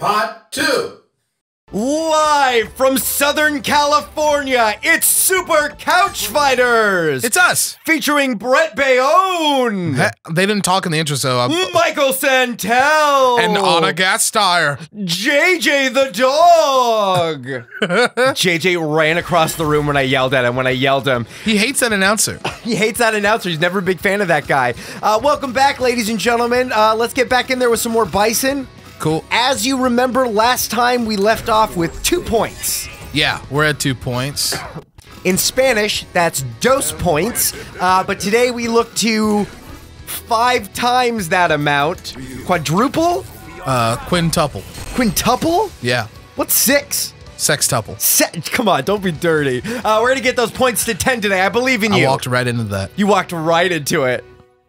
Part 2. Live from Southern California, it's Super Couch Fighters! It's us! Featuring Brett Bayonne! They didn't talk in the intro, so... Michael Santell! And Anna Gasteyer! JJ the dog! JJ ran across the room when I yelled at him, He hates that announcer. He hates that announcer. He's never a big fan of that guy. Welcome back, ladies and gentlemen. Let's get back in there with some more Bison. Cool. As you remember, last time we left off with 2 points. Yeah, we're at 2 points. In Spanish, that's dos points. But today we look to 5 times that amount. Quadruple? Quintuple. Quintuple? Yeah. What's 6? Sextuple. Come on, don't be dirty. We're gonna get those points to 10 today. I believe in you. I walked right into that. You walked right into it.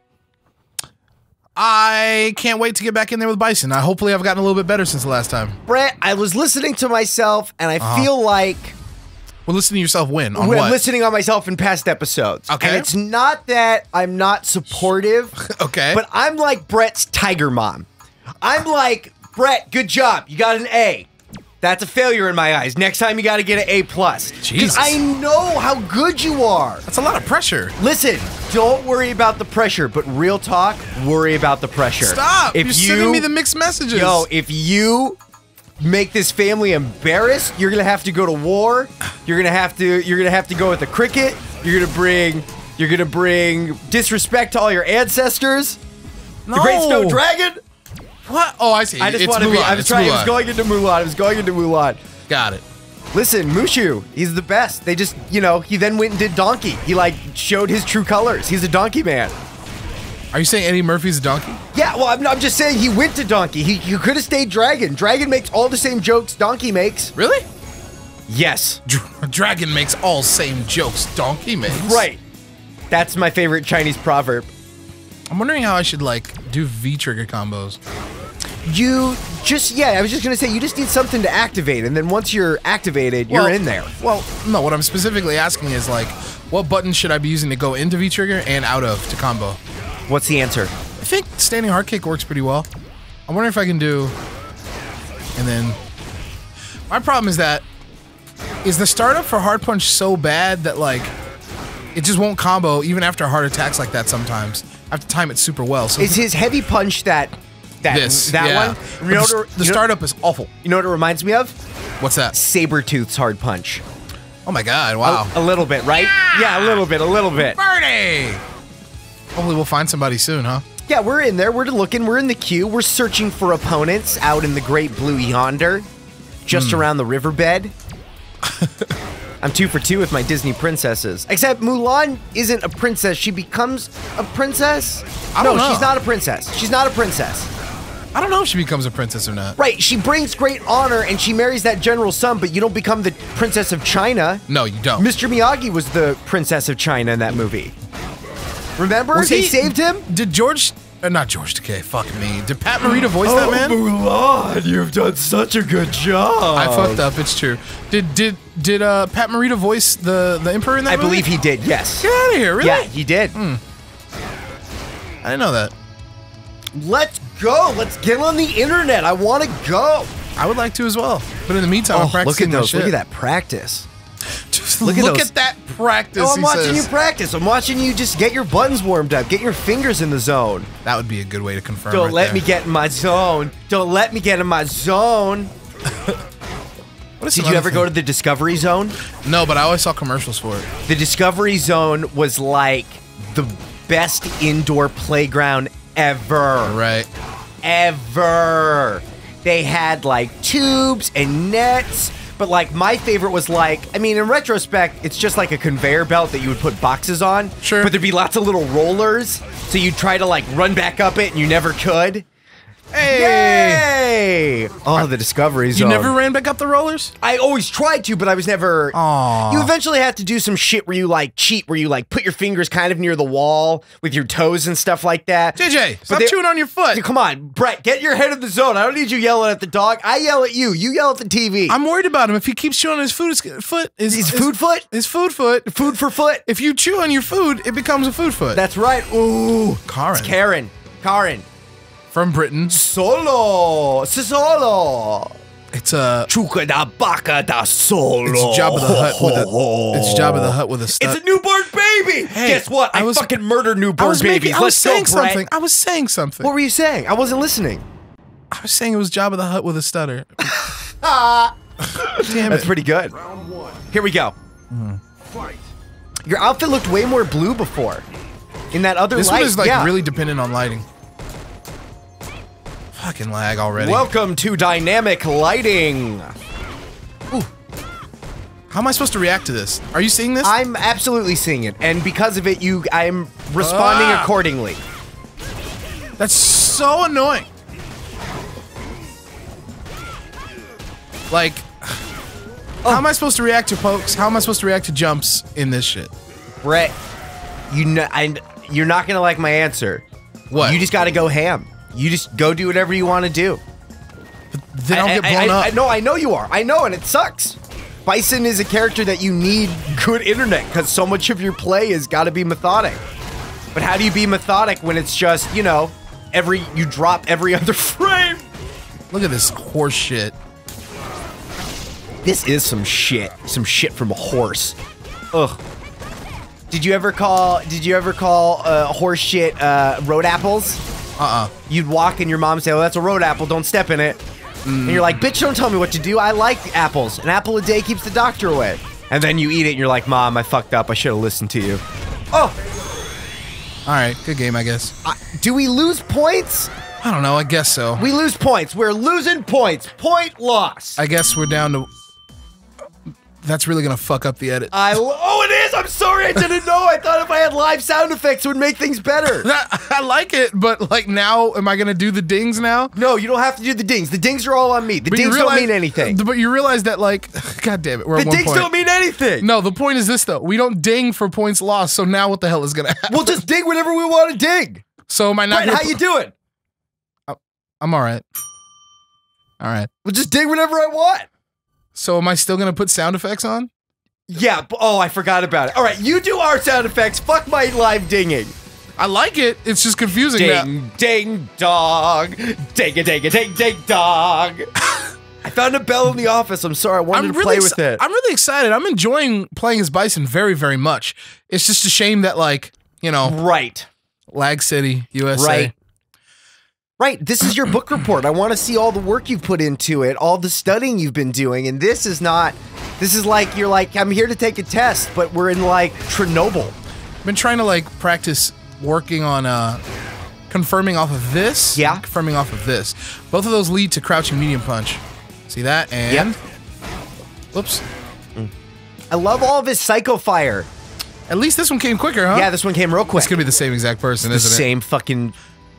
I can't wait to get back in there with Bison. Hopefully I've gotten a little bit better since the last time. Brett, I was listening to myself, and I feel like... Well, listening to yourself win. On I'm what? listening on myself in past episodes. Okay. And it's not that I'm not supportive. Okay. But I'm like Brett's tiger mom. I'm like, Brett, good job. You got an A. That's a failure in my eyes. Next time you got to get an A+. Jesus. Because I know how good you are. That's a lot of pressure. Listen, don't worry about the pressure, but real talk, worry about the pressure. Stop. You're sending me the mixed messages. Yo, if you make this family embarrassed, you're gonna have to go to war. You're gonna have to go with the cricket. You're gonna bring disrespect to all your ancestors. No. The Great Snow Dragon. What? Oh, I see. I just It's want to be. Mulan. I was trying. I was going into Mulan. Got it. Listen, Mushu, he's the best. They just, he then went and did Donkey. He like showed his true colors. He's a donkey man. Are you saying Eddie Murphy's a donkey? Yeah, well, I'm just saying he went to Donkey. He could have stayed Dragon. Dragon makes all the same jokes Donkey makes. Really? Yes. Dragon makes all same jokes Donkey makes. Right. That's my favorite Chinese proverb. I'm wondering how I should, do V-trigger combos. I was just gonna say, you just need something to activate, and then once you're activated, you're in there. Well, no, what I'm specifically asking is, what button should I be using to go into V-trigger and out of to combo? What's the answer? I think standing hard kick works pretty well. I'm wondering if I can do... And then... My problem is the startup for hard punch so bad that, it just won't combo even after hard attacks like that sometimes. I have to time it super well. So is his heavy punch that one? The startup is awful. You know what it reminds me of? What's that? Sabretooth's hard punch. Oh my god, wow. A little bit, right? Yeah, a little bit. Verdes! Hopefully we'll find somebody soon, huh? Yeah, we're in there. We're looking. We're in the queue. We're searching for opponents out in the great blue yonder, just around the riverbed. I'm 2 for 2 with my Disney princesses. Except Mulan isn't a princess. She becomes a princess? I don't know. She's not a princess. She's not a princess. I don't know if she becomes a princess or not. Right, she brings great honor and she marries that general's son, but you don't become the Princess of China. No, you don't. Mr. Miyagi was the Princess of China in that movie. Remember? They saved him? Did not George Takei, fuck me. Did Pat Morita voice that man? Mulan, you've done such a good job. I fucked up, it's true. Did Pat Morita voice the Emperor in that movie? I believe he did, yes. Get out of here, really? Yeah, he did. I didn't know that. Let's go. Let's get on the internet. I want to go. I would like to as well. But in the meantime, I'm practicing look at those. shit. Look at that practice. Just look at that practice, I'm watching you practice. I'm watching you just get your buttons warmed up. Get your fingers in the zone. That would be a good way to confirm. Don't let me get in my zone. Don't let me get in my zone. Did you ever go to the Discovery Zone? No, but I always saw commercials for it. The Discovery Zone was like the best indoor playground ever. Right. Ever. They had tubes and nets. But my favorite was in retrospect, it's just like a conveyor belt that you would put boxes on. Sure. But there'd be lots of little rollers, so you'd try to run back up it and you never could. Hey! Yay! Oh, the Discovery Zone. You never ran back up the rollers? I always tried to, but I was never... Aww. You eventually have to do some shit where you, cheat, where you, put your fingers kind of near the wall with your toes and stuff like that. JJ, stop chewing on your foot. Come on, Brett, get your head in the zone. I don't need you yelling at the dog. I yell at you. You yell at the TV. I'm worried about him. If he keeps chewing on his food, His food foot? His food foot. Food for foot. If you chew on your food, it becomes a food foot. That's right. Ooh. Karen. It's Karen. From Britain. Solo. It's It's Jabba the Hutt with a. It's Jabba the Hutt with a stutter. It's a newborn baby. Hey, guess what? I fucking murder newborn babies. I was saying Let's go, Brett. something. I was saying something. What were you saying? I wasn't listening. I was saying it was Jabba the Hutt with a stutter. Damn That's it. pretty good. Here we go. Your outfit looked way more blue before. In that other This light, one is like yeah. really dependent on lighting. Fucking lag already. Welcome to dynamic lighting. Ooh. How am I supposed to react to this? Are you seeing this? I'm absolutely seeing it, and because of it, I'm responding accordingly. That's so annoying. Like, how am I supposed to react to pokes? How am I supposed to react to jumps in this shit? Brett, you're not gonna like my answer. What? You just gotta go ham. You just go do whatever you want to do. They don't get blown up. I know you are. I know, and it sucks. Bison is a character that you need good internet, because so much of your play has got to be methodic. But how do you be methodic when it's just, you know, you drop every other frame? Look at this horse shit. This is some shit. Some shit from a horse. Ugh. Did you ever call horse shit road apples? You'd walk and your mom would say, "Oh, that's a road apple. Don't step in it." And you're like, "Bitch, don't tell me what to do. I like apples. An apple a day keeps the doctor away." And then you eat it and you're like, "Mom, I fucked up. I should have listened to you." Oh. All right, good game, I guess. Do we lose points? I don't know. I guess so. We lose points. We're losing points. Point loss. I guess we're down to. That's really gonna fuck up the edit. Oh, it is. I'm sorry. I didn't know. I thought if I had live sound effects, it would make things better. I like it, but like now, am I gonna do the dings now? No, you don't have to do the dings. The dings are all on me. The dings don't mean anything. But you realize that, like, God damn it, we're at 1 point. The dings don't mean anything. No, the point is this though: we don't ding for points lost. So now, what the hell is gonna happen? We'll just ding whenever we want to ding. So am I not? Brett, how you doing? I'm all right. All right. We'll just ding whenever I want. So am I still gonna put sound effects on? Yeah. Oh, I forgot about it. All right, you do our sound effects. Fuck my live dinging. I like it. It's just confusing. Ding, ding, dog. Ding, a ding, a ding, ding, dog. I found a bell in the office. I'm sorry. I wanted to play with it. I'm really excited. I'm enjoying playing as Bison very, very much. It's just a shame that, like, you know. Right. Lag City, USA. Right. Right, this is your book report. I want to see all the work you've put into it, all the studying you've been doing, and this is like, you're like, I'm here to take a test, but we're in, like, Chernobyl. I've been trying to, like, practice working on, confirming off of this. Yeah. And confirming off of this. Both of those lead to crouching medium punch. See that? And... Yep. Whoops. I love all of his Psycho Fire. At least this one came quicker, huh? Yeah, this one came real quick. It's gonna be the same exact person, the isn't it? Same fucking...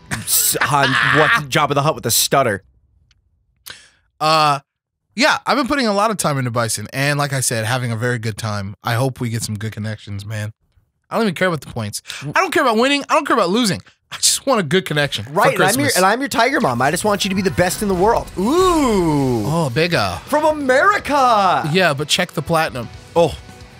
what Jabba the Hutt with a stutter. Yeah, I've been putting a lot of time into Bison, and like I said, having a very good time. I hope we get some good connections, man. I don't even care about the points. I don't care about winning. I don't care about losing. I just want a good connection. Right, for and I'm your tiger mom. I just want you to be the best in the world. Ooh. Oh, bigger. From America. Yeah, but check the platinum. Oh.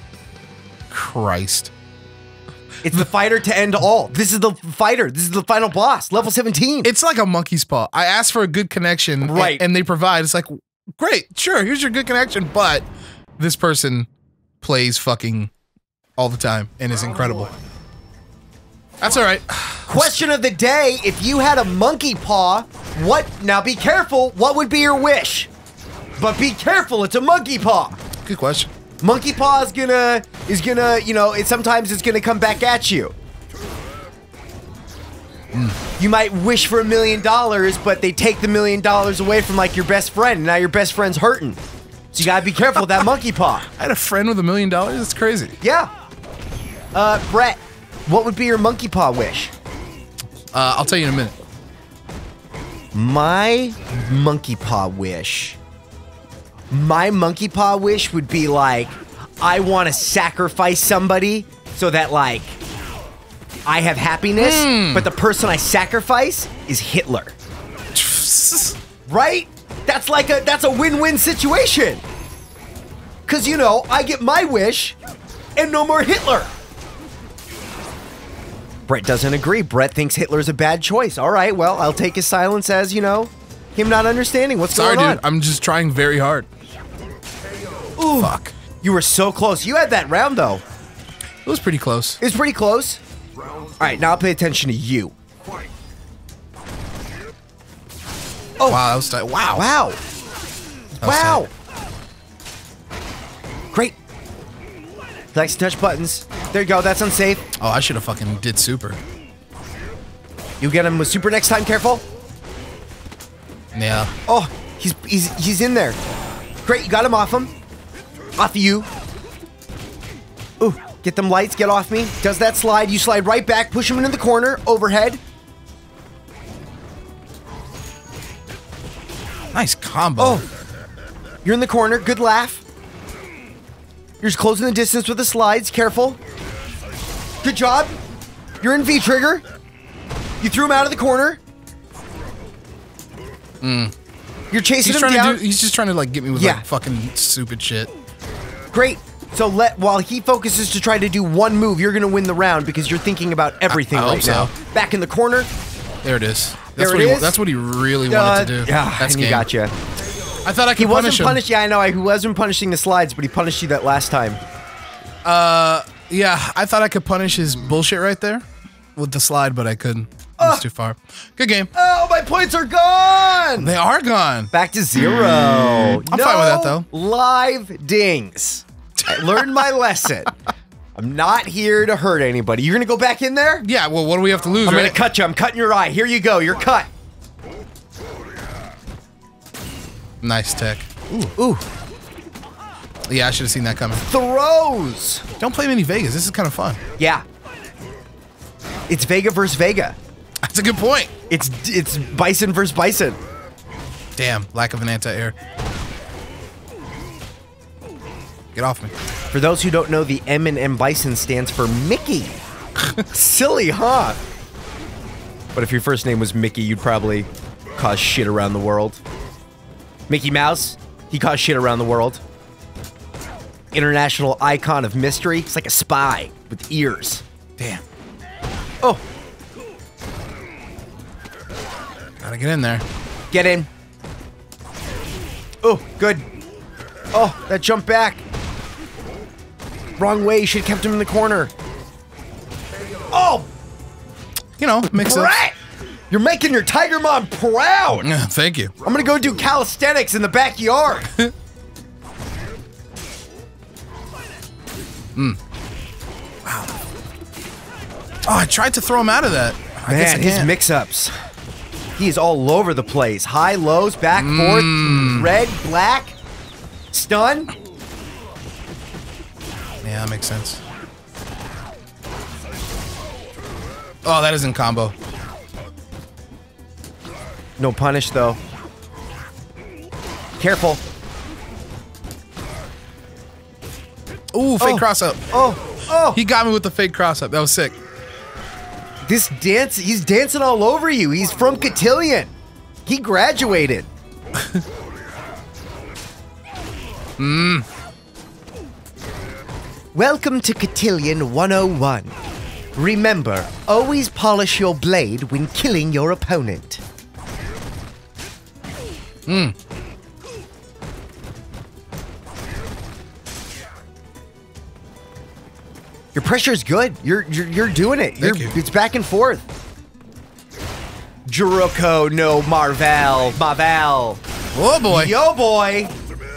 Christ. It's the fighter to end all. This is the fighter. This is the final boss. Level 17. It's like a monkey's paw. I asked for a good connection, right? And they provide. It's like, great, sure, here's your good connection, but this person plays fucking all the time and is incredible. That's all right. Question of the day: if you had a monkey paw, now be careful. What would be your wish? But be careful. It's a monkey paw. Good question. Monkey paw is gonna, you know, sometimes it's gonna come back at you. You might wish for $1 million, but they take the $1 million away from, like, your best friend, and now your best friend's hurting. So you gotta be careful with that monkey paw. I had a friend with $1 million? That's crazy. Yeah. Brett, what would be your monkey paw wish? I'll tell you in a minute. My monkey paw wish. My monkey paw wish would be like, I want to sacrifice somebody so that, like, I have happiness, but the person I sacrifice is Hitler. Right? That's a win-win situation. Cause, you know, I get my wish and no more Hitler. Brett doesn't agree. Brett thinks Hitler's a bad choice. All right, well, I'll take his silence as, you know, him not understanding what's going on. Sorry, dude. I'm just trying very hard. Ooh. Fuck. You were so close. You had that round, though. It was pretty close. It was pretty close. All right, now I'll pay attention to you. Oh. Wow, that was tight. Wow. Wow. Wow. Great. He likes to touch buttons. There you go. That's unsafe. Oh, I should have fucking did super. You get him with super next time. Careful. Yeah. Oh, he's in there. Great. You got him off him. Off you. Ooh, get them lights. Get off me. Does that slide. You slide right back. Push him into the corner. Overhead. Nice combo. Oh, you're in the corner. Good laugh. You're just closing the distance with the slides. Careful. Good job. You're in V-trigger. You threw him out of the corner. You're chasing him down. He's just trying to like get me with like fucking stupid shit. Great. So while he focuses to try to do one move, you're gonna win the round because you're thinking about everything right now. Back in the corner. There it is. That's what he really wanted to do. Yeah, that's and he got you. I thought I could punish him. Yeah, I know. He wasn't punishing the slides, but he punished you that last time. Yeah, I thought I could punish his bullshit right there with the slide, but I couldn't. It was too far. Good game. Oh, my points are gone! They are gone. Back to 0. I'm fine with that, though. Live dings. I learned my lesson. I'm not here to hurt anybody. You're gonna go back in there? Yeah, well, what do we have to lose, I'm gonna cut you. I'm cutting your eye. Here you go. You're cut. Nice tech. Ooh. Yeah, I should have seen that coming. Throws. Don't play mini Vegas. This is kind of fun. Yeah. It's Vega versus Vega. That's a good point. It's Bison versus Bison. Damn, lack of an anti-air. Get off me. For those who don't know, the M in M Bison stands for Mickey. Silly, huh? But if your first name was Mickey, you'd probably cause shit around the world. Mickey Mouse, he caused shit around the world. International icon of mystery. He's like a spy with ears. Damn. Oh. Gotta get in there. Get in. Oh, good. Oh, that jump back. Wrong way. You should have kept him in the corner. Oh! You know, mix up. You're making your tiger mom proud. Thank you. I'm gonna go do calisthenics in the backyard. Wow. Oh, I tried to throw him out of that. Man, his mix-ups. He's all over the place. High, lows, back, forth, red, black, stun. Yeah, that makes sense. Oh, that isn't combo. No punish, though. Careful. Ooh, fake cross-up. Oh. He got me with the fake cross-up. That was sick. This dance, he's dancing all over you. He's from Cotillion. He graduated. Welcome to Cotillion 101. Remember, always polish your blade when killing your opponent. Your pressure's good. You're doing it. Thank you. It's back and forth. Juroko no Marvel. Oh boy. Yo boy.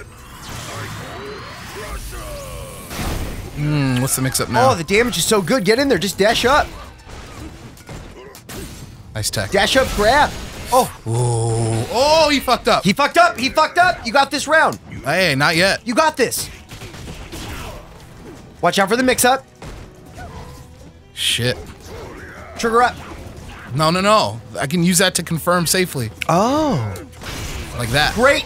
What's the mix up now? Oh, the damage is so good. Get in there. Just dash up. Nice tech. Dash up, grab. Oh. Ooh. Oh, he fucked up. He fucked up. He fucked up. You got this round. Hey, not yet. You got this. Watch out for the mix-up. Shit. Trigger up. No. I can use that to confirm safely. Oh. Like that. Great.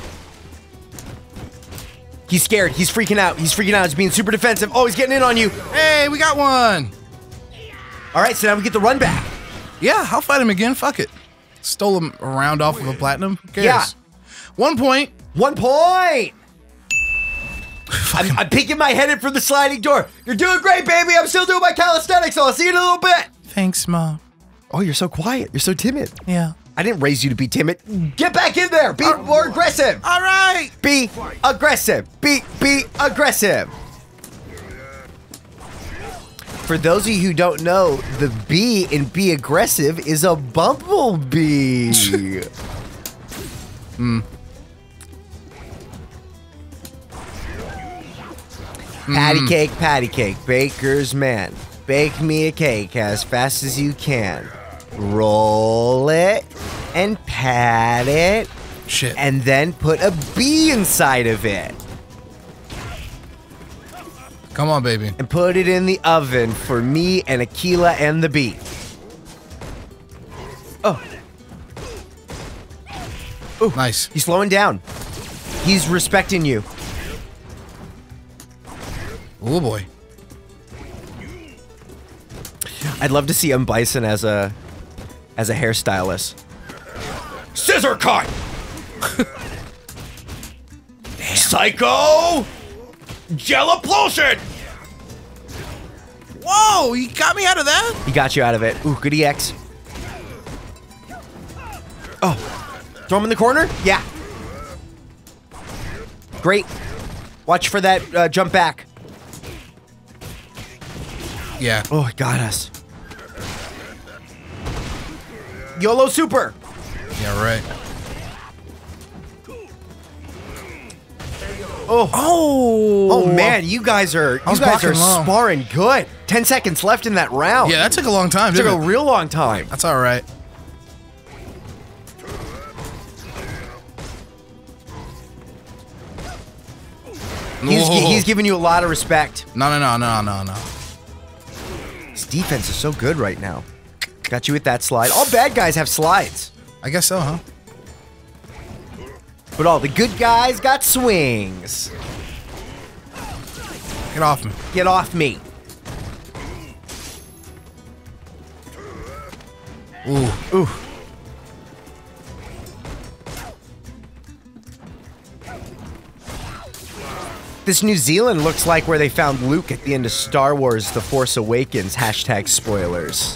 He's scared. He's freaking out. He's being super defensive. Oh, he's getting in on you. Hey, we got one. All right, so now we get the run back. Yeah, I'll fight him again. Fuck it. Stole him a round off of a platinum. Who cares? Yeah. 1 point. 1 point. I'm peeking my head in from the sliding door. You're doing great, baby. I'm still doing my calisthenics, so I'll see you in a little bit. Thanks, Mom. Oh, you're so quiet. You're so timid. Yeah. I didn't raise you to be timid. Get back in there. Be more aggressive. All right. Be aggressive. Be aggressive. For those of you who don't know, the B in be aggressive is a bumblebee. Patty cake, baker's man. Bake me a cake as fast as you can. Roll it and pat it. Shit. And then put a bee inside of it. Come on, baby. And put it in the oven for me and Aquila and the bee. Oh. Ooh. Nice. He's slowing down. He's respecting you. Oh boy. I'd love to see Bison as a hairstylist. Scissor cut. Psycho Jellyplosion. Whoa, he got me out of that? He got you out of it. Ooh, good EX. Oh, throw him in the corner? Yeah. Great. Watch for that jump back. Yeah. Oh, it got us. YOLO super. Yeah, right. Oh. Oh. Oh man, you guys are sparring good. 10 seconds left in that round. Yeah, that took a long time, It took didn't a it? real long time. That's all right. He's giving you a lot of respect. No. His defense is so good right now. Got you with that slide. All bad guys have slides. I guess so, huh? But all the good guys got swings. Get off me. Get off me. Ooh. Ooh. This New Zealand looks like where they found Luke at the end of Star Wars The Force Awakens. # spoilers.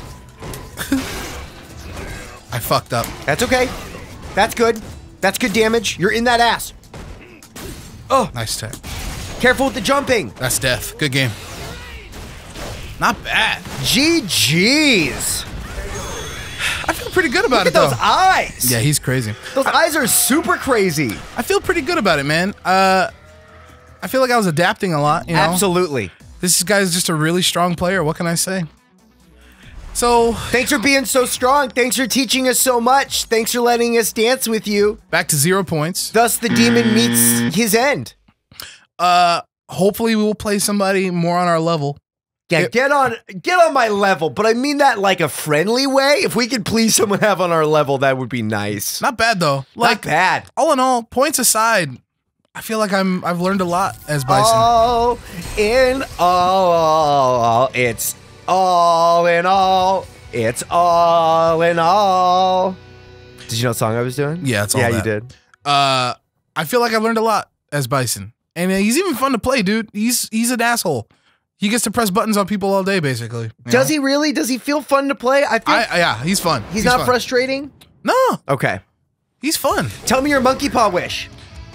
I fucked up. That's okay. That's good. That's good damage. You're in that ass. Oh, Nice tech. careful with the jumping. That's death. Good game. Not bad. GG's. I feel pretty good about Look it, at those though. eyes. Yeah, he's crazy. Those eyes are super crazy. I feel pretty good about it, man. I feel like I was adapting a lot, you know? Absolutely. This guy's just a really strong player. What can I say? So, Thanks for being so strong. Thanks for teaching us so much. Thanks for letting us dance with you. back to 0 points. Thus, the demon meets his end. Hopefully we will play somebody more on our level. Yeah, get on my level, but I mean that like a friendly way. If we could please someone have on our level, that would be nice. Not bad, though. Not bad. All in all, points aside, I feel like I've learned a lot as Bison. All in all, it's all in all, it's all in all. Did you know what song I was doing? Yeah, it's all Yeah, that. you did. I feel like I learned a lot as Bison. And he's even fun to play, dude. He's an asshole. He gets to press buttons on people all day, basically. Does he really? Does he feel fun to play? I think Yeah, he's fun. he's not fun. frustrating. No, Okay. he's fun. Tell me your monkey paw wish.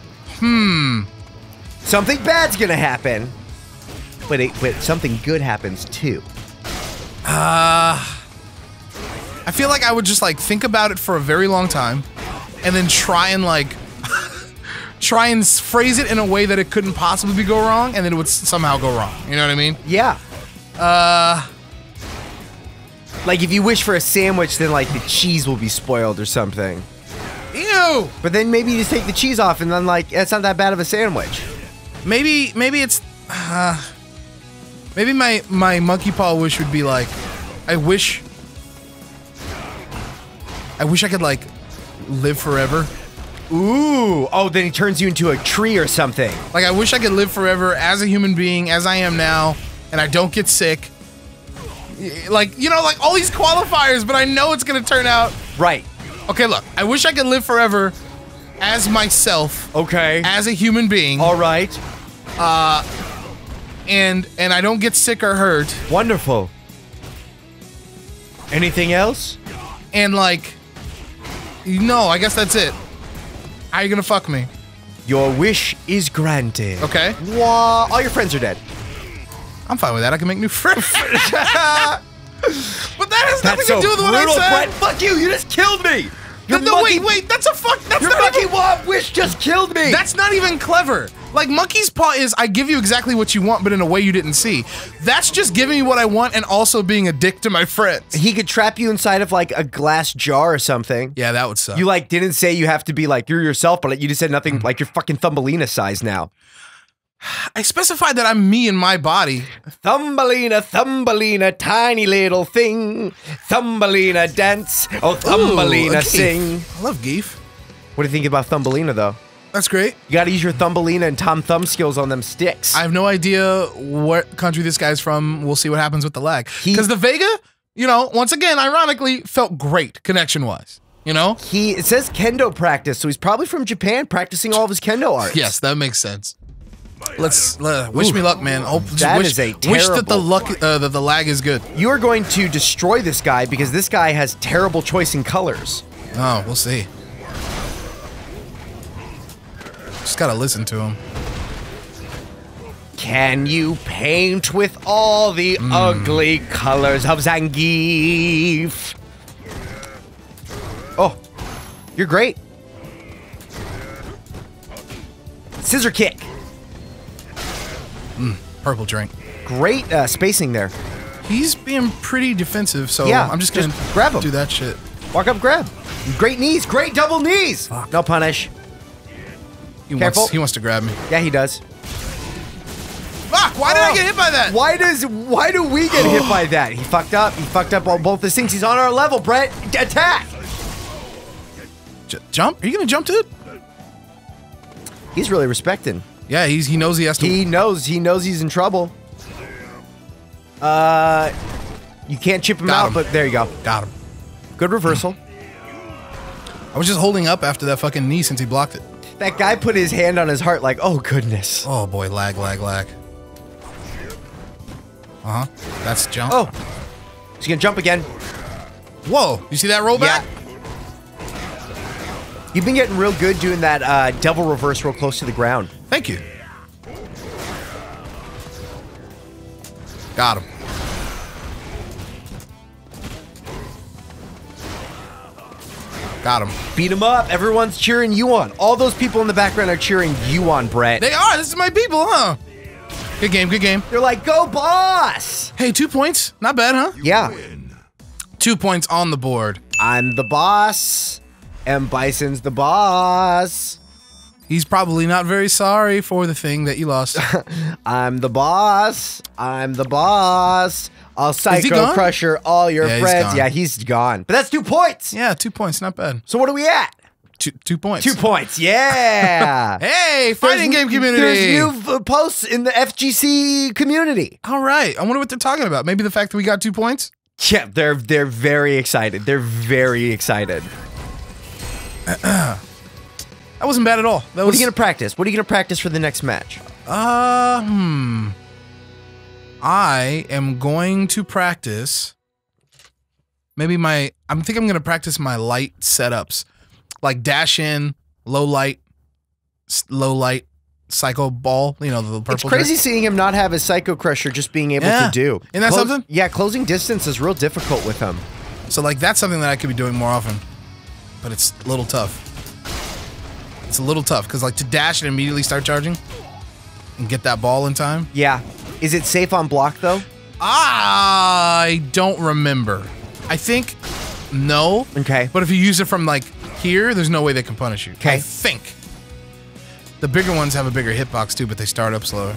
Something bad's gonna happen. But something good happens too. I feel like I would just like think about it for a very long time and then try and phrase it in a way that it couldn't possibly go wrong, and then it would somehow go wrong. You know what I mean? Yeah. Like if you wish for a sandwich, then like the cheese will be spoiled or something. Ew! But then maybe you just take the cheese off and then like, it's not that bad of a sandwich. Maybe it's maybe my monkey paw wish would be like, I wish I could like live forever. Ooh. Oh, then he turns you into a tree or something. Like I wish I could live forever as a human being, as I am now, and I don't get sick. Like, you know, like all these qualifiers, but I know it's gonna turn out. Right. Okay, look, I wish I could live forever as myself, Okay. as a human being, All right. and I don't get sick or hurt. Wonderful. Anything else? And like, no, I guess that's it. How are you gonna fuck me? Your wish is granted. Okay. Wah, all your friends are dead. I'm fine with that. I can make new friends. But that has nothing That's to do with what I brutal, said. Brett. Fuck you. You just killed me. Your No, monkey, wait. That's a fuck. That's Your not monkey even, wish just killed me. That's not even clever. Like, Monkey's Paw is, I give you exactly what you want, but in a way you didn't see. That's just giving me what I want and also being a dick to my friends. He could trap you inside of like a glass jar or something. Yeah, that would suck. You like didn't say you have to be like you're yourself, but you just said nothing like you're fucking Thumbelina size now. I specified that I'm me in my body. Thumbelina, Thumbelina, tiny little thing. Thumbelina dance, oh Thumbelina Ooh, sing. I love Geef. What do you think about Thumbelina though? That's great. You gotta use your Thumbelina and Tom Thumb skills on them sticks. I have no idea what country this guy's from. We'll see what happens with the lag. Because the Vega, you know, once again, ironically, felt great connection-wise. You know? It says kendo practice, so he's probably from Japan practicing all of his kendo arts. Yes, that makes sense. Let's wish me luck, man. That is a wish that the terrible- luck that the lag is good. You are going to destroy this guy because this guy has terrible choice in colors. Oh, we'll see. Just gotta listen to him. Can you paint with all the ugly colors of Zangief? Oh, you're great. Scissor kick. Purple drink. Great spacing there. He's being pretty defensive, so Yeah, I'm just gonna just grab him. do that shit. Walk up, grab. Great knees. Great double knees. Fuck. No punish. He Careful. wants to grab me. Yeah, he does. Fuck! Why did I get hit by that? Why do we get hit by that? He fucked up. He fucked up on both his things. He's on our level, Brett. Attack. Jump? Are you gonna jump to it? He's really respecting. Yeah, he knows he has to. He knows he's in trouble. You can't chip him Got out, him. but there you go. Got him. Good reversal. I was just holding up after that fucking knee since he blocked it. That guy put his hand on his heart like, oh goodness. Oh boy, lag. That's jump. Oh, he's gonna jump again. Whoa! You see that rollback? Yeah. You've been getting real good doing that devil reverse real close to the ground. Thank you. Got him. Got him. Beat him up. Everyone's cheering you on. All those people in the background are cheering you on, Brett. They are. This is my people, huh? Good game. Good game. They're like, go boss! Hey, 2 points. Not bad, huh? Yeah. 2 points on the board. I'm the boss, and Bison's the boss. He's probably not very sorry for the thing that you lost. I'm the boss. I'm the boss. I'll he psycho gone? crusher all your Yeah, he's friends. gone. Yeah, he's gone. But that's 2 points. Yeah, 2 points. Not bad. So what are we at? 2 points. 2 points. Yeah. Hey, fighting game community. There's new posts in the FGC community. All right. I wonder what they're talking about. Maybe the fact that we got 2 points? Yeah, they're very excited. They're very excited. That wasn't bad at all. That What was, are you gonna practice? What are you gonna practice for the next match? I am going to practice I think I'm going to practice my light setups. Like dash in, low light, psycho ball, you know, the purple. It's crazy seeing him not have his Psycho Crusher just being able to do. Isn't that something? Yeah, closing distance is real difficult with him. So like that's something that I could be doing more often. But it's a little tough. It's a little tough because like to dash and immediately start charging and get that ball in time. Yeah. Is it safe on block though? I don't remember. I think no. Okay. But if you use it from like here, there's no way they can punish you. Okay. I think. The bigger ones have a bigger hitbox too, but they start up slower.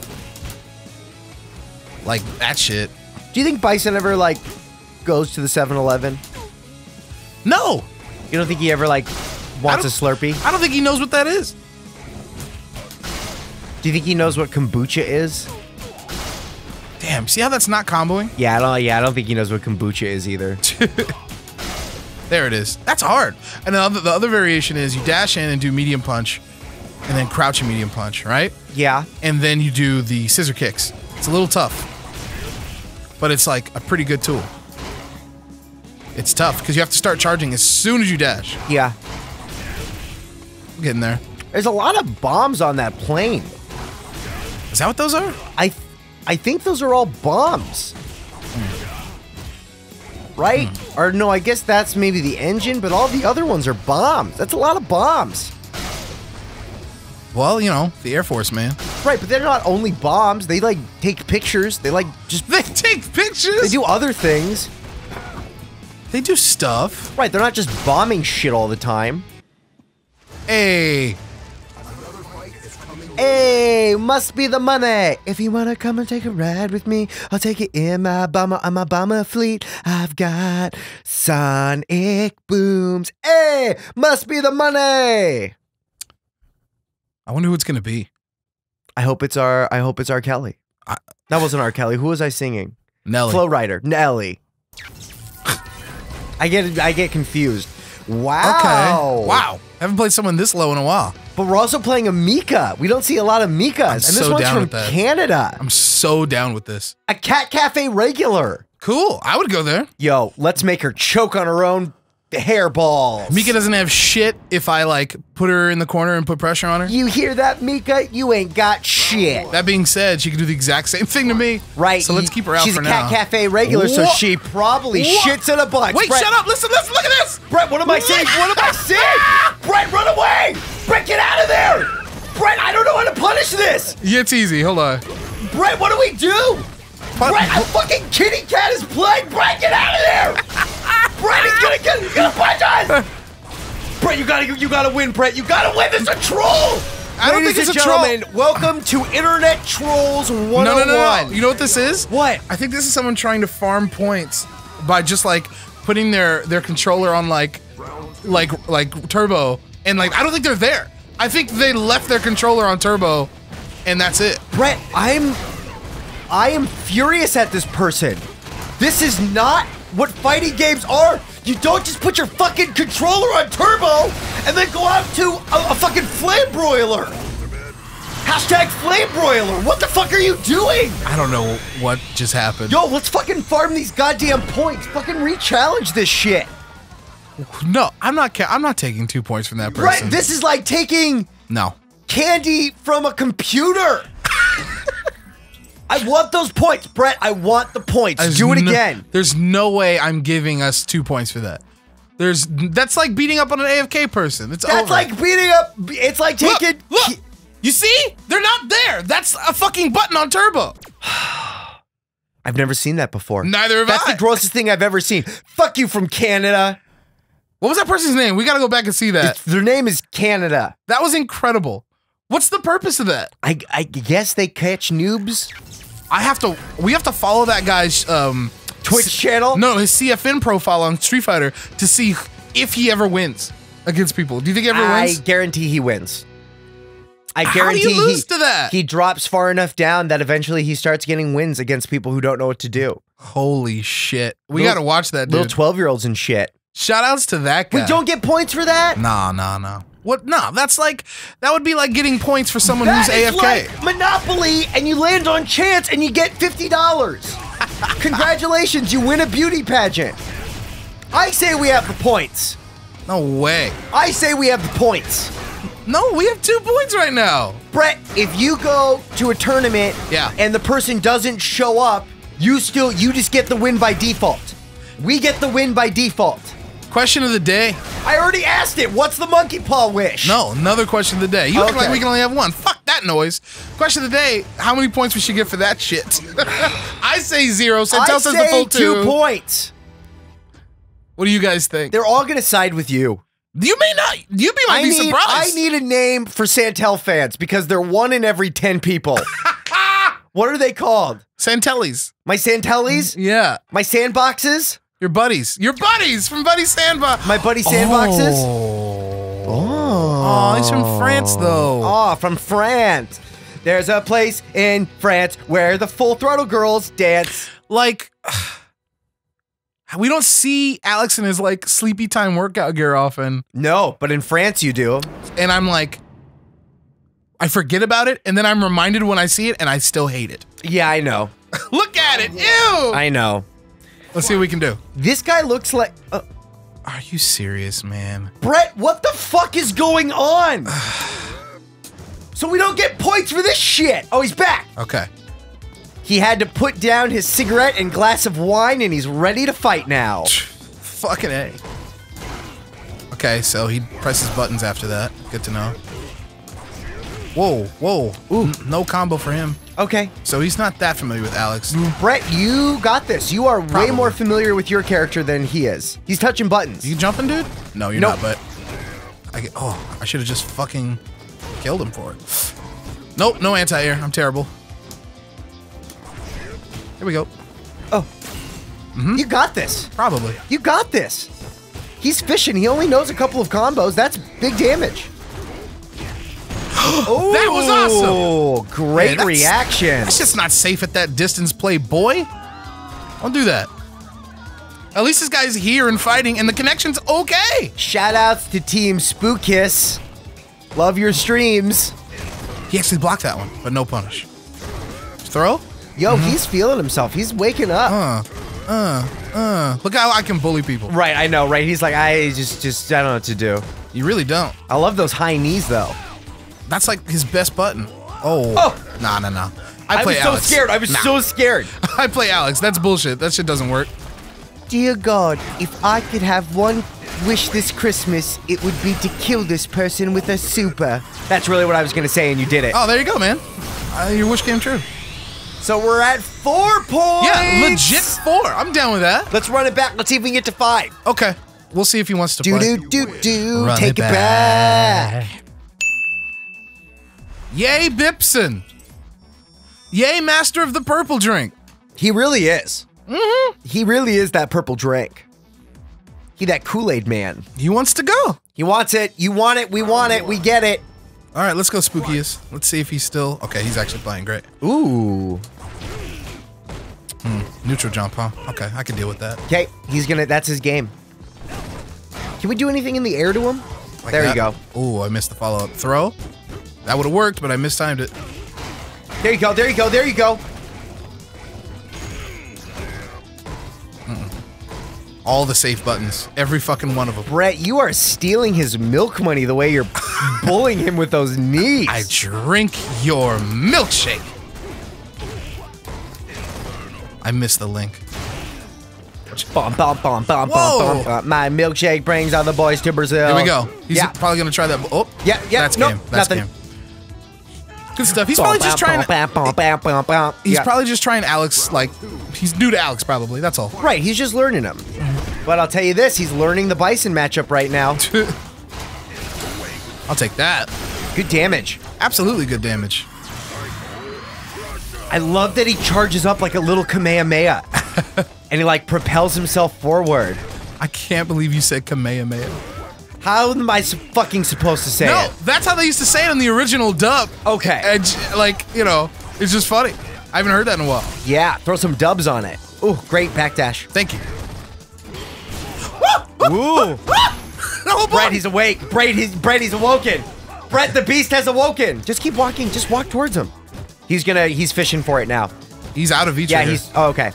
Like that shit. Do you think Bison ever like goes to the 7-Eleven? No. You don't think he ever like wants a Slurpee? I don't think he knows what that is. Do you think he knows what kombucha is? Damn, see how that's not comboing? Yeah, I don't think he knows what kombucha is either. There it is. That's hard. And the other variation is you dash in and do medium punch, and then crouch and medium punch, right? Yeah. And then you do the scissor kicks. It's a little tough, but it's like a pretty good tool. It's tough because you have to start charging as soon as you dash. Yeah. I'm getting there. There's a lot of bombs on that plane. Is that what those are? I think those are all bombs. Right? Or no, I guess that's maybe the engine, but all the other ones are bombs. That's a lot of bombs. Well, you know, the Air Force, man. Right, but they're not only bombs. They, like, take pictures. They, like, just... They take pictures? They do other things. They do stuff. Right, they're not just bombing shit all the time. Hey. Hey, must be the money. If you wanna come and take a ride with me, I'll take you in my bomber fleet. I've got sonic booms. Hey, must be the money. I wonder who it's gonna be. I hope it's R. Kelly. That wasn't R. Kelly. Who was I singing? Nelly. Flow Rider. Nelly. I get confused. Wow. Okay. Wow. Haven't played someone this low in a while. But we're also playing a Mika. We don't see a lot of Mikas. And this one's from Canada. I'm so down with this. A Cat Cafe regular. Cool. I would go there. Yo, let's make her choke on her own hairballs. Mika doesn't have shit if I, like, put her in the corner and put pressure on her. You hear that, Mika? You ain't got shit. That being said, she can do the exact same thing to me. Right. So let's keep her out for now. She's a Cat Cafe regular, so she probably shits in a bunch. Wait, Brett, shut up. Listen, look at this. Brett, what am I saying? What am I saying? Brett, run away. Brett, get out of there. Brett, I don't know how to punish this. Yeah, it's easy. Hold on. Brett, what do we do? Brett, a fucking kitty cat is playing. Brett, get out of there. Brett, he's gonna punch us. Brett, you gotta win, Brett. You gotta win. This is a troll. I don't think it's a troll. Welcome to Internet Trolls 101. No. You know what this is? What? I think this is someone trying to farm points by just like putting their controller on like turbo, and like I don't think they're there. I think they left their controller on turbo, and that's it. Brett, I am furious at this person. This is not what fighting games are. You don't just put your fucking controller on turbo and then go out to a fucking flame broiler. Hashtag flame broiler. What the fuck are you doing? I don't know what just happened. Yo, let's fucking farm these goddamn points. Fucking re-challenge this shit. No, I'm not taking 2 points from that person. Right, this is like taking candy from a computer. I want those points, Brett. I want the points. Do it again. There's no way I'm giving us 2 points for that. That's like beating up on an AFK person. That's like beating up. It's like taking. Look. You see? They're not there. That's a fucking button on turbo. I've never seen that before. Neither have I. That's the grossest thing I've ever seen. Fuck you from Canada. What was that person's name? We gotta go back and see that. Their name is Canada. That was incredible. What's the purpose of that? I guess they catch noobs. We have to follow that guy's Twitch channel? No, his CFN profile on Street Fighter to see if he ever wins against people. Do you think he ever wins? I guarantee he wins. I guarantee How do you lose to that? He drops far enough down that eventually he starts getting wins against people who don't know what to do. Holy shit. We gotta watch that, dude. Little 12-year-olds and shit. Shoutouts to that guy. We don't get points for that? Nah. What? No, that would be like getting points for someone who's AFK. Like Monopoly, and you land on chance and you get $50. Congratulations, you win a beauty pageant. I say we have the points. No way. I say we have the points. No, we have 2 points right now. Brett, if you go to a tournament and the person doesn't show up, you just get the win by default. We get the win by default. Question of the day. I already asked it. What's the monkey paw wish? No, another question of the day. You act like we can only have one. Fuck that noise. Question of the day. How many points we should get for that shit? I say 0. Santell says the full 2. 2 points. What do you guys think? They're all gonna side with you. You may not. You might be surprised. I need a name for Santell fans because they're 1 in every 10 people. What are they called? Santellis. My Santellis? Yeah. My sandboxes? Your buddies. Your buddies from Buddy Sandbox. My buddy Sandboxes? Oh, he's from France, though. Oh, from France. There's a place in France where the Full Throttle girls dance. Like, we don't see Alex in his, like, sleepy time workout gear often. No, but in France you do. And I'm like, I forget about it, and then I'm reminded when I see it, and I still hate it. Yeah, I know. Look at it. Ew. I know. Let's see what we can do. This guy looks like... Are you serious, man? Brett, what the fuck is going on? So we don't get points for this shit. Oh, he's back. Okay. He had to put down his cigarette and glass of wine, and he's ready to fight now. Fucking A. Okay, so he presses buttons after that. Good to know. Whoa, whoa. Ooh, no combo for him. Okay. So he's not that familiar with Alex. Brett, you got this. You are way more familiar with your character than he is. He's touching buttons. You jumping, dude? No, you're not, but... I should have just fucking killed him for it. Nope, no anti-air. I'm terrible. Here we go. Oh. You got this. Probably. You got this. He's fishing. He only knows a couple of combos. That's big damage. Oh, that was awesome. Oh, great reaction. That's just not safe at that distance play, boy. Don't do that. At least this guy's here and fighting, and the connection's okay. Shoutouts to Team Spookiss. Love your streams. He actually blocked that one, but no punish. Throw? Yo, he's feeling himself. He's waking up. Look how I can bully people. Right, I know, right? He's like, I just I don't know what to do. You really don't. I love those high knees, though. That's like his best button. Oh. Nah. I play was Alex. So scared. I was so scared. I play Alex. That's bullshit. That shit doesn't work. Dear God, if I could have one wish this Christmas, it would be to kill this person with a super. That's really what I was going to say, and you did it. Oh, there you go, man. Your wish came true. So we're at 4 points. Yeah, legit 4. I'm down with that. Let's run it back. Let's see if we can get to 5. Okay. We'll see if he wants to play. Do. Take it back. Yay, Bison. Yay, master of the purple drink. He really is. He really is that purple drink. He that Kool-Aid man. He wants to go. He wants it. You want it. We want it. We get it. All right, let's go Spookiest. Let's see if he's still... Okay, he's actually playing great. Ooh. Neutral jump, huh? Okay, I can deal with that. Okay, he's gonna... That's his game. Can we do anything in the air to him? Like there that? You go. Ooh, I missed the follow-up. Throw? That would have worked, but I mistimed it. There you go, there you go, there you go. All the safe buttons. Every fucking one of them. Brett, you are stealing his milk money the way you're bullying him with those knees. I drink your milkshake. I missed the link. Bum, bum, bum, bum, bum, bum. My milkshake brings all the boys to Brazil. Here we go. He's probably going to try that. Oh, yeah. That's game. That's nothing. game. Good stuff. He's probably just trying. He's probably just trying Alex. Like he's new to Alex, probably. That's all. Right. He's just learning him. But I'll tell you this: he's learning the Bison matchup right now. I'll take that. Good damage. Absolutely good damage. I love that he charges up like a little Kamehameha, and he like propels himself forward. I can't believe you said Kamehameha. How am I fucking supposed to say it? No, that's how they used to say it in the original dub. Okay. And, like, you know, it's just funny. I haven't heard that in a while. Yeah, throw some dubs on it. Ooh, great backdash. Thank you. Ooh. No, Brett, he's awake. Brett, he's awoken. Brett, the beast has awoken. Just keep walking. Just walk towards him. He's fishing for it now. He's out of each. Yeah, oh, okay.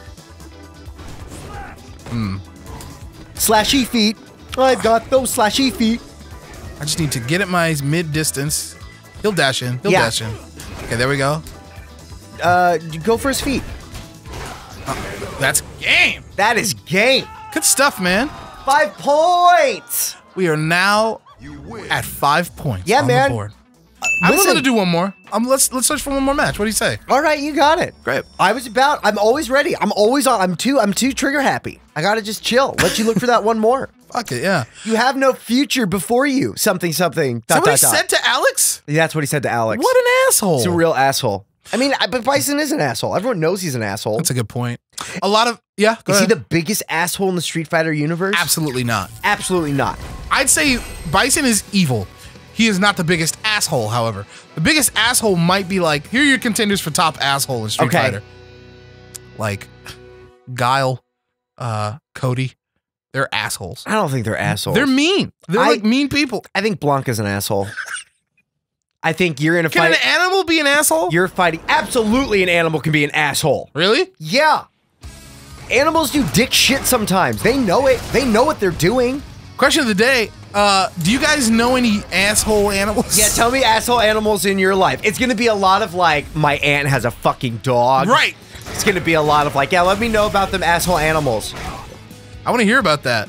Slashy feet. I've got those slashy feet. I just need to get at my mid-distance. He'll dash in. He'll dash in. Okay, there we go. Go for his feet. That's game. That is game. Good stuff, man. 5 points. We are now at 5 points. Yeah, on man. The board. I'm willing to do one more. Let's search for one more match. What do you say? All right, you got it. Great. I'm always ready. I'm always on. I'm too trigger happy. I gotta just chill. Let you look for that one more. Fuck it, yeah. You have no future before you. Something. Somebody said to Alex? That's what he said to Alex. What an asshole. He's a real asshole. I mean, but Bison is an asshole. Everyone knows he's an asshole. That's a good point. A lot of, go ahead. Is he the biggest asshole in the Street Fighter universe? Absolutely not. Absolutely not. I'd say Bison is evil. He is not the biggest asshole, however. The biggest asshole might be like, here are your contenders for top asshole in Street Fighter. Like, Guile, Cody. They're assholes. I don't think they're assholes. They're mean. They're like mean people. I think Blanca's an asshole. I think you're in a fight. Can an animal be an asshole? You're fighting. Absolutely, an animal can be an asshole. Really? Yeah. Animals do dick shit sometimes. They know it. They know what they're doing. Question of the day, do you guys know any asshole animals? Yeah, tell me asshole animals in your life. It's gonna be a lot of like, my aunt has a fucking dog. Right. It's gonna be a lot of like, yeah, let me know about them asshole animals. I want to hear about that.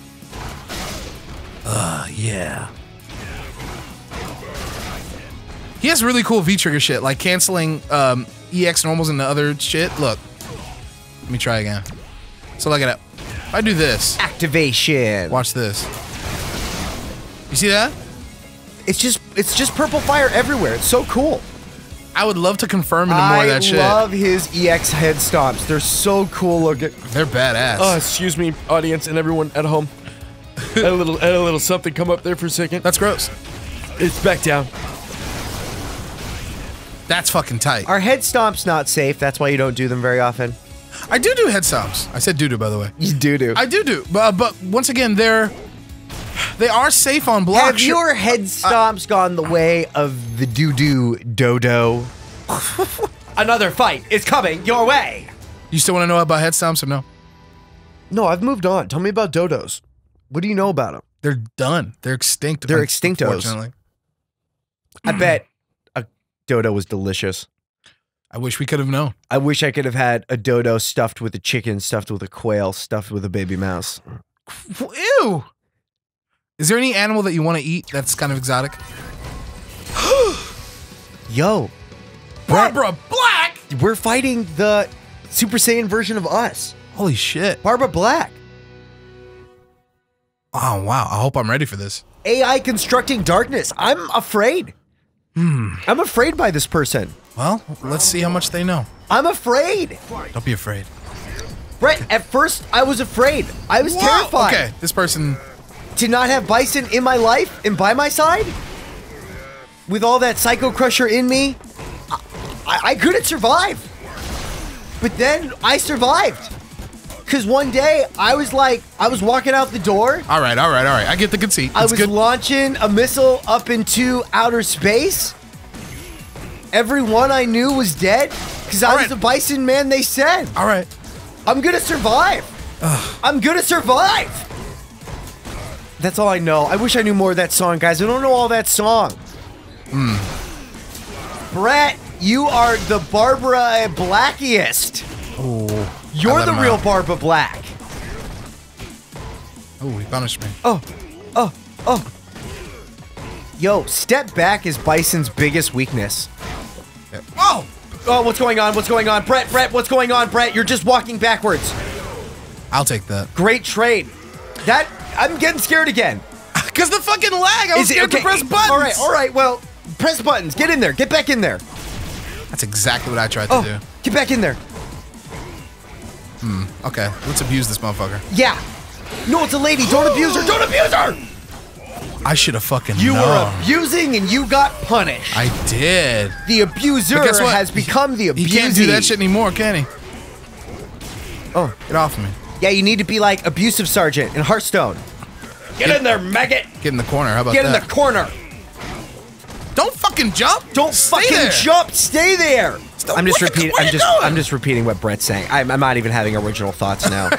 Yeah. He has really cool V-trigger shit, like canceling EX normals and the other shit. Look. Let me try again. So look at it. If I do this. Activation. Watch this. You see that? It's just purple fire everywhere. It's so cool. I would love to confirm into more of that shit. I love his EX head stomps. They're so cool looking. They're badass. Oh, excuse me, audience and everyone at home. had a little something come up there for a second. That's gross. It's back down. That's fucking tight. Are head stomps not safe? That's why you don't do them very often. I do head stomps. I said doo-doo, by the way. You do. I do. But once again, they are safe on block. Have your head stomps gone the way of the doo-doo dodo? Another fight is coming your way. You still want to know about head stomps or no? No, I've moved on. Tell me about dodos. What do you know about them? They're done. They're extinct. They're extinctos. Unfortunately. I bet a dodo was delicious. I wish we could have known. I wish I could have had a dodo stuffed with a chicken, stuffed with a quail, stuffed with a baby mouse. Ew! Is there any animal that you want to eat that's kind of exotic? Yo. Barbara Black! We're fighting the Super Saiyan version of us. Holy shit. Barbara Black. Oh, wow. I hope I'm ready for this. AI constructing darkness. I'm afraid. I'm afraid by this person. Well, let's see how much they know. I'm afraid. Don't be afraid. Brett, at first, I was afraid. I was terrified. Okay, this person... To not have Bison in my life and by my side? With all that Psycho Crusher in me? I couldn't survive. But then, I survived. Because one day, I was walking out the door. All right. I get the conceit. I was launching a missile up into outer space. Everyone I knew was dead. Because I was the Bison man they said. All right. I'm gonna survive. I'm gonna survive. That's all I know. I wish I knew more of that song, guys. I don't know all that song. Brett, you are the Barbara Blackiest. Oh. You're the real Barbara Black. Oh, he punished me. Oh. Yo, step back is Bison's biggest weakness. Yeah. Oh! Oh, what's going on? What's going on? Brett, what's going on, Brett? You're just walking backwards. I'll take that. Great trade. I'm getting scared again. Because the fucking lag. I was scared to press buttons. All right. Well, press buttons. Get in there. Get back in there. That's exactly what I tried to do. Get back in there. Okay, let's abuse this motherfucker. Yeah. No, it's a lady. Don't abuse her. Don't abuse her. I should have fucking You known. were abusing and you got punished. I did. The abuser has become the abusee. He can't do that shit anymore, can he? Oh, get off of me. Yeah, you need to be like Abusive Sergeant in Hearthstone. Get in there, maggot. Get in the corner. How about that? Get in the corner. Don't fucking jump. Don't fucking jump. Stay there. I'm just repeating. I'm just repeating what Brett's saying. I'm not even having original thoughts now.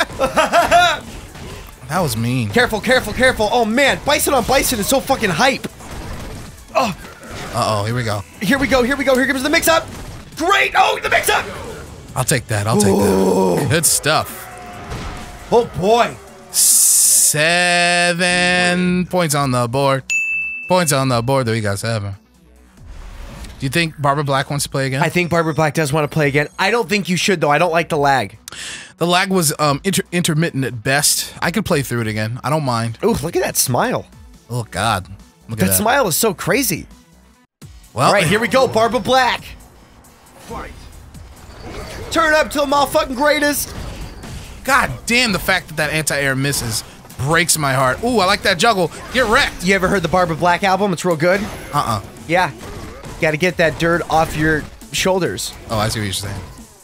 That was mean. Careful. Oh man, Bison on Bison is so fucking hype. Oh. Uh-oh, here we go. Here comes the mix-up. Great. Oh, the mix-up. I'll take that. I'll take that. Good stuff. Oh boy. 7 points on the board. There you guys have. Do you think Barbara Black wants to play again? I think Barbara Black does want to play again. I don't think you should, though. I don't like the lag. The lag was intermittent at best. I could play through it again. I don't mind. Ooh, look at that smile. Oh, God. Look at that. Smile is so crazy. Well, all right, here we go. Barbara Black. Fight. Turn up to the motherfucking greatest. God damn, the fact that anti-air misses breaks my heart. Ooh, I like that juggle. Get wrecked. You ever heard the Barbara Black album? It's real good. Yeah. Got to get that dirt off your shoulders. Oh, I see what you're saying.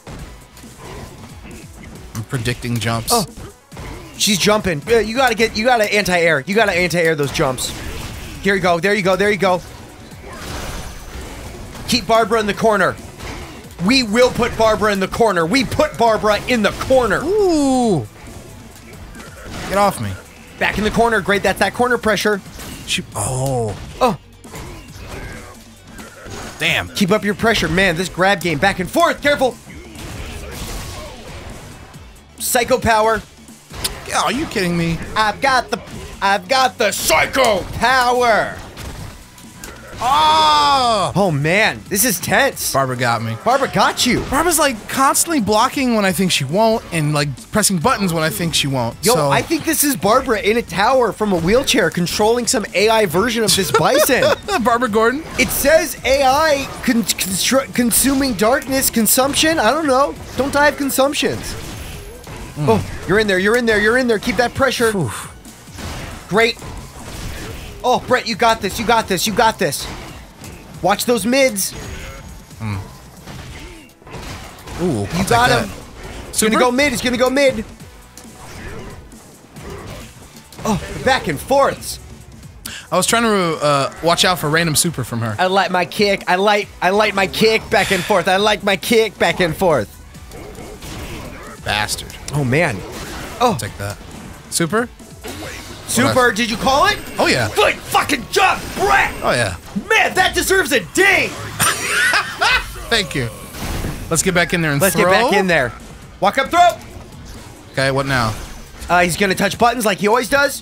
I'm predicting jumps. Oh, she's jumping. You gotta anti-air. You gotta anti-air those jumps. Here you go. There you go. Keep Barbara in the corner. We will put Barbara in the corner. We put Barbara in the corner. Ooh. Get off me. Back in the corner. Great. That's that corner pressure. Oh. Damn. Keep up your pressure. Man, this grab game. Back and forth. Careful. Psycho power. Are you kidding me? I've got the psycho power. Oh man, this is tense. Barbara got me. Barbara got you. Barbara's like constantly blocking when I think she won't and like pressing buttons when I think she won't. Yo, so. I think this is Barbara in a tower from a wheelchair controlling some AI version of this bison. Barbara Gordon. It says AI consuming darkness consumption. I don't know. Don't die of consumptions. Oh, you're in there. You're in there. You're in there. Keep that pressure. Whew. Great. Oh, Brett, you got this. You got this. You got this. Watch those mids. Ooh, You got him. He's gonna go mid. He's gonna go mid. Oh, the back and forths. I was trying to watch out for random super from her. I like my kick. I like my kick back and forth. I like my kick back and forth. Bastard. Oh man. Oh, Take that. Super? super. Did you call it? Oh yeah. Good fucking job, Brett. Oh yeah. Man, that deserves a ding. Thank you. Let's get back in there and Let's throw. get back in there. Walk up, throw. Okay, what now? He's gonna touch buttons like he always does.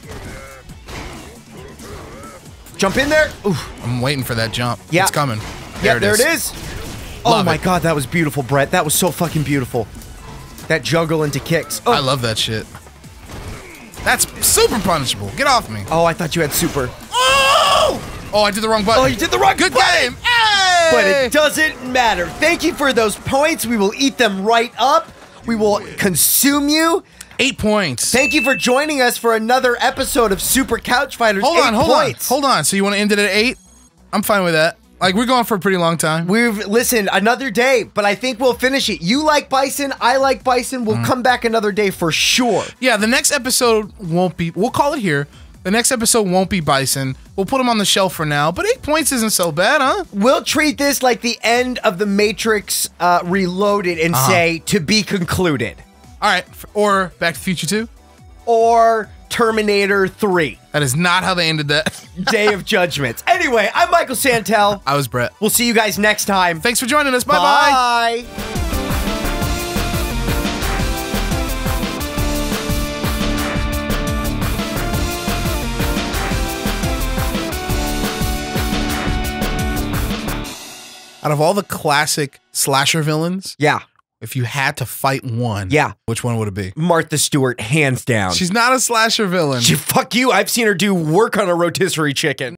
Jump in there. Oof. I'm waiting for that jump. Yeah. It's coming. Yeah, there it is. Oh Love my it. god, that was beautiful, Brett. That was so fucking beautiful. That juggle into kicks. Oh. I love that shit. That's super punishable. Get off me. Oh, I thought you had super. Oh! Oh, I did the wrong button. Oh, you did the wrong Good button. game. Hey! But it doesn't matter. Thank you for those points. We will eat them right up. We will consume you. 8 points. Thank you for joining us for another episode of Super Couch Fighters. Hold on, hold points. on. Hold on. So you want to end it at 8? I'm fine with that. Like, we're going for a pretty long time. We've listened another day, but I think we'll finish it. You like Bison, I like Bison. We'll come back another day for sure. Yeah, the next episode won't be... We'll call it here. The next episode won't be Bison. We'll put him on the shelf for now, but 8 points isn't so bad, huh? We'll treat this like the end of the Matrix Reloaded and say, to be concluded. All right. Or Back to the Future 2. Or Terminator 3. That is not how they ended that. Day of Judgments. Anyway, I'm Michael Santell. I was Brett. We'll see you guys next time. Thanks for joining us. Bye-bye. Bye. Out of all the classic slasher villains, Yeah. if you had to fight one, Yeah. which one would it be? Martha Stewart, hands down. She's not a slasher villain. Fuck you. I've seen her do work on a rotisserie chicken.